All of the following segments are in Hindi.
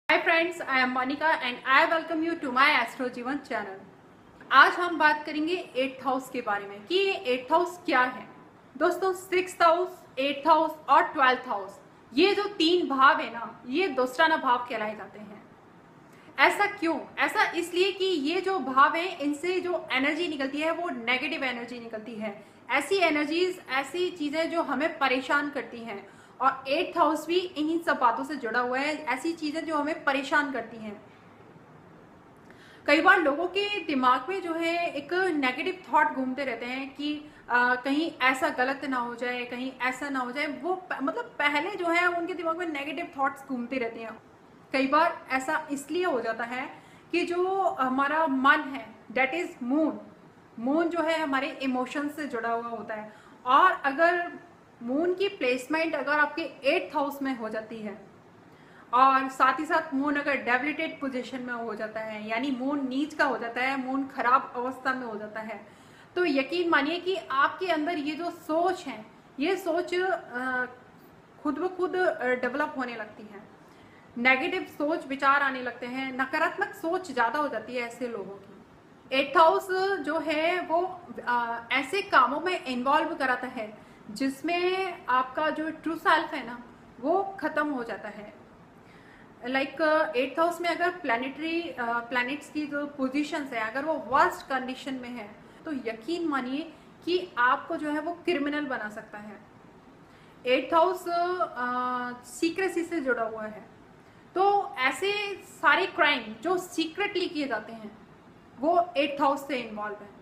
Hi friends, I am Monica and I welcome you to my Astrojivan channel। आज हम बात करेंगे 8th हाउस के बारे में कि ये 8th हाउस क्या है। दोस्तों 6th हाउस, 8th हाउस और 12th हाउस, ये जो तीन भाव है ना, ये दोस्ताना भाव कहलाए जाते हैं। ऐसा क्यों? ऐसा इसलिए कि ये जो भाव है, इनसे जो एनर्जी निकलती है वो नेगेटिव एनर्जी निकलती है। ऐसी एनर्जीज, ऐसी चीजें जो हमें परेशान करती हैं, और 8th हाउस भी इन्हीं सब बातों से जुड़ा हुआ है। ऐसी चीजें जो हमें परेशान करती हैं। कई बार लोगों के दिमाग में जो है एक नेगेटिव थॉट घूमते रहते हैं कि कहीं ऐसा गलत ना हो जाए, कहीं ऐसा ना हो जाए। वो मतलब पहले जो है उनके दिमाग में नेगेटिव थॉट्स घूमते रहते हैं। कई बार ऐसा इसलिए हो जाता है कि जो हमारा मन है, डेट इज मून जो है हमारे इमोशंस से जुड़ा हुआ होता है। और अगर मून की प्लेसमेंट अगर आपके 8th हाउस में हो जाती है, और साथ ही साथ मून अगर डेबिलिटेड पोजीशन में हो जाता है, यानी मून नीच का हो जाता है, मून खराब अवस्था में हो जाता है, तो यकीन मानिए कि आपके अंदर ये जो सोच है, ये सोच खुद ब खुद डेवलप होने लगती है। नेगेटिव सोच विचार आने लगते हैं, नकारात्मक सोच ज़्यादा हो जाती है ऐसे लोगों की। 8th हाउस जो है वो ऐसे कामों में इन्वॉल्व कराता है जिसमें आपका जो ट्रू सेल्फ है ना, वो खत्म हो जाता है। लाइक 8th हाउस में अगर प्लैनेट्स की जो पोजीशंस है, अगर वो वर्स्ट कंडीशन में है, तो यकीन मानिए कि आपको जो है वो क्रिमिनल बना सकता है। 8th हाउस सीक्रेसी से जुड़ा हुआ है, तो ऐसे सारे क्राइम जो सीक्रेटली किए जाते हैं वो 8th हाउस से इन्वॉल्व है।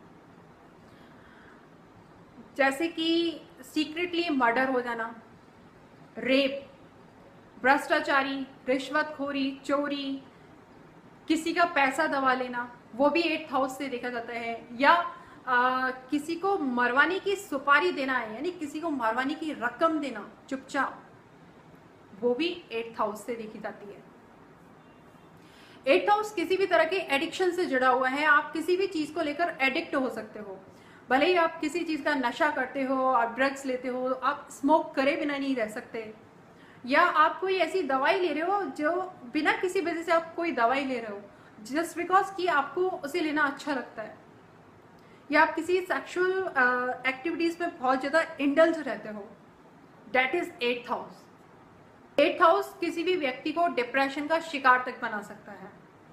जैसे कि सीक्रेटली मर्डर हो जाना, रेप, भ्रष्टाचारी, रिश्वतखोरी, चोरी, किसी का पैसा दबा लेना, वो भी 8th हाउस से देखा जाता है। या किसी को मरवाने की सुपारी देना है, यानी किसी को मरवाने की रकम देना चुपचाप, वो भी 8th हाउस से देखी जाती है। 8th हाउस किसी भी तरह के एडिक्शन से जुड़ा हुआ है। आप किसी भी चीज को लेकर एडिक्ट हो सकते हो, भले ही आप किसी चीज का नशा करते हो, आप ड्रग्स लेते हो, आप स्मोक करे बिना नहीं रह सकते, या आप कोई ऐसी दवाई ले रहे हो जो बिना किसी वजह से आप कोई दवाई ले रहे हो जस्ट बिकॉज कि आपको उसे लेना अच्छा लगता है, या आप किसी सेक्सुअल एक्टिविटीज में बहुत ज्यादा इंडल्ज रहते हो, date is 8th house. 8th house किसी भी व्यक्ति को डिप्रेशन का शिकार तक बना सकता है।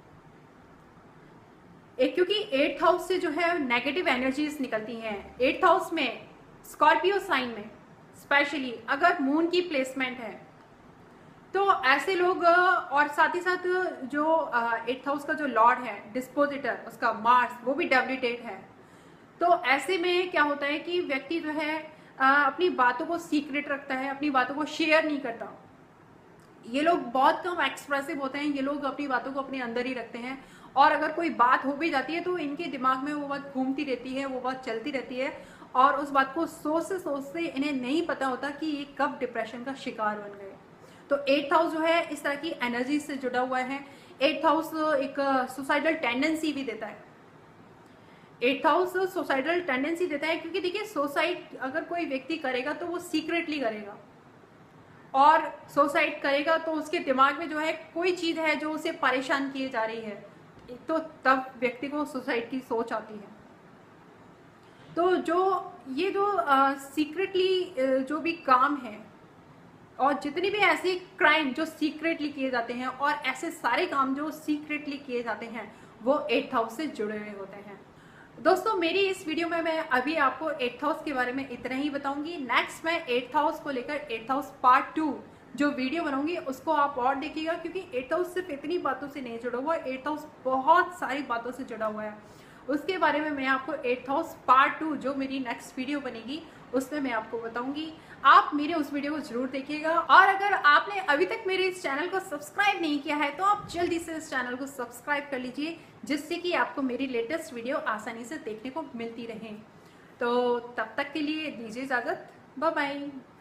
क्योंकि 8th हाउस से जो है नेगेटिव एनर्जीज निकलती हैं। 8th हाउस में स्कॉर्पियो साइन में स्पेशली अगर मून की प्लेसमेंट है, तो ऐसे लोग, और साथ ही साथ जो 8th हाउस का जो लॉर्ड है, डिस्पोजिटर, उसका मार्स, वो भी डेबिलिटेड है। तो ऐसे में क्या होता है कि व्यक्ति जो है अपनी बातों को सीक्रेट रखता है, अपनी बातों को शेयर नहीं करता। ये लोग बहुत कम एक्सप्रेसिव होते हैं, ये लोग अपनी बातों को अपने अंदर ही रखते हैं, और अगर कोई बात हो भी जाती है तो इनके दिमाग में वो बात घूमती रहती है, वो बात चलती रहती है, और उस बात को सोचते इन्हें नहीं पता होता कि ये कब डिप्रेशन का शिकार बन गए। तो 8th हाउस जो है इस तरह की एनर्जी से जुड़ा हुआ है। 8th हाउस एक सुसाइडल टेंडेंसी भी देता है। 8th हाउस सुसाइडल टेंडेंसी देता है क्योंकि देखिए, सुसाइड अगर कोई व्यक्ति करेगा तो वो सीक्रेटली करेगा, और सुसाइड करेगा तो उसके दिमाग में जो है कोई चीज है जो उसे परेशान किए जा रही है, तो तब व्यक्ति को सुसाइड की सोच आती है। तो जो सीक्रेटली जो भी काम है, और जितने भी ऐसे क्राइम जो सीक्रेटली किए जाते हैं, और ऐसे सारे काम जो सीक्रेटली किए जाते हैं, वो 8th हाउस से जुड़े हुए होते हैं। दोस्तों मेरी इस वीडियो में मैं अभी आपको 8th हाउस के बारे में इतना ही बताऊंगी। नेक्स्ट मैं 8th हाउस को लेकर 8th हाउस पार्ट 2 जो वीडियो बनाऊंगी उसको आप और देखिएगा, क्योंकि 8th हाउस सिर्फ इतनी बातों से नहीं जुड़ा हुआ है, 8th हाउस बहुत सारी बातों से जुड़ा हुआ है। उसके बारे में मैं आपको 8th हाउस पार्ट 2 जो मेरी नेक्स्ट वीडियो बनेगी उसमें मैं आपको बताऊंगी। आप मेरे उस वीडियो को जरूर देखिएगा, और अगर आपने अभी तक मेरे इस चैनल को सब्सक्राइब नहीं किया है तो आप जल्दी से इस चैनल को सब्सक्राइब कर लीजिए, जिससे कि आपको मेरी लेटेस्ट वीडियो आसानी से देखने को मिलती रहे। तो तब तक के लिए दीजिए इजाजत, बाय बाय।